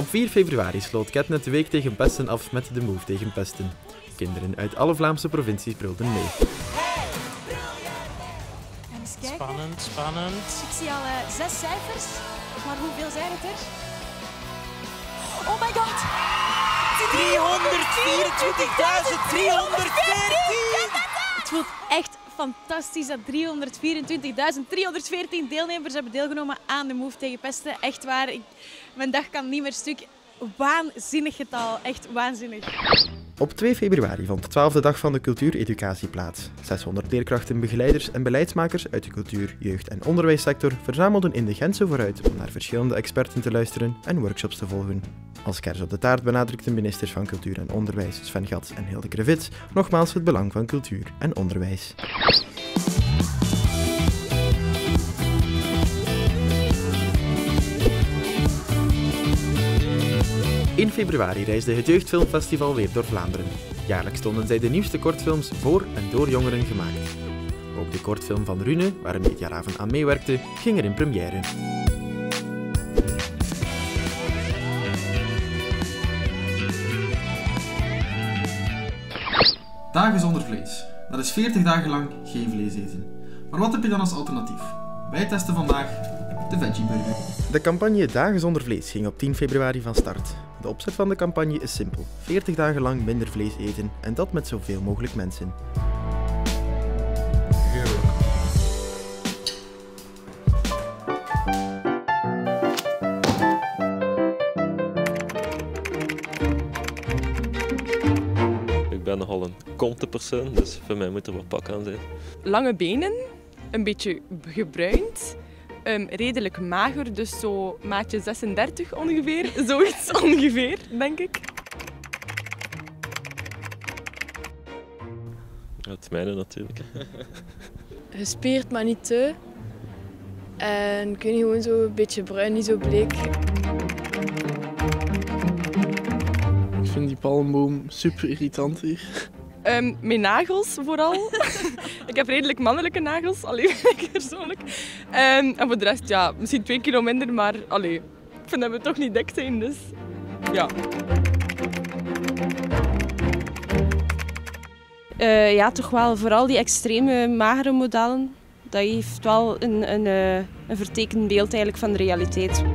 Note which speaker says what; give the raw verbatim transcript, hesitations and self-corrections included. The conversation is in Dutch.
Speaker 1: Op vier februari sloot Ketnet de week tegen pesten af met de Move tegen pesten. Kinderen uit alle Vlaamse provincies brulden mee.
Speaker 2: Spannend, spannend.
Speaker 3: Ik zie al uh, zes cijfers, maar hoeveel zijn het er? Oh my god!
Speaker 2: driehonderdvierentwintigduizend driehonderdveertien!
Speaker 3: Het voelt echt fantastisch dat driehonderdvierentwintigduizend driehonderdveertien deelnemers hebben deelgenomen aan de Move tegen pesten. Echt waar, ik, mijn dag kan niet meer stuk. Waanzinnig getal, echt waanzinnig.
Speaker 1: Op twee februari vond de twaalfde dag van de cultuureducatie plaats. zeshonderd leerkrachten, begeleiders en beleidsmakers uit de cultuur-, jeugd- en onderwijssector verzamelden in de Gentse Vooruit om naar verschillende experten te luisteren en workshops te volgen. Als kers op de taart benadrukten ministers van Cultuur en Onderwijs Sven Gatz en Hilde Krevits nogmaals het belang van cultuur en onderwijs. In februari reisde het Jeugdfilmfestival weer door Vlaanderen. Jaarlijks tonen zij de nieuwste kortfilms voor en door jongeren gemaakt. Ook de kortfilm van Rune, waar Mediaraven aan meewerkte, ging er in première.
Speaker 4: Dagen zonder vlees. Dat is veertig dagen lang geen vlees eten. Maar wat heb je dan als alternatief? Wij testen vandaag de Veggie Burger.
Speaker 1: De campagne Dagen zonder vlees ging op tien februari van start. De opzet van de campagne is simpel. veertig dagen lang minder vlees eten en dat met zoveel mogelijk mensen.
Speaker 4: Heerlijk.
Speaker 5: Ik ben nogal een konte persoon, dus voor mij moet er wat pak aan zijn.
Speaker 6: Lange benen, een beetje gebruind, um, redelijk mager, dus zo maatje zesendertig ongeveer, zoiets ongeveer, denk ik.
Speaker 5: Het mijne natuurlijk.
Speaker 7: Gespierd, maar niet te. En kun je gewoon zo een beetje bruin, niet zo bleek.
Speaker 8: Ik vind die palmboom super irritant hier.
Speaker 6: Um, mijn nagels vooral. Ik heb redelijk mannelijke nagels, alleen ik persoonlijk. Um, en voor de rest, ja, misschien twee kilo minder, maar allee, ik vind dat we toch niet dik zijn, dus ja.
Speaker 9: Uh, ja, toch wel. Vooral die extreme magere modellen. Dat heeft wel een, een, een vertekend beeld eigenlijk van de realiteit.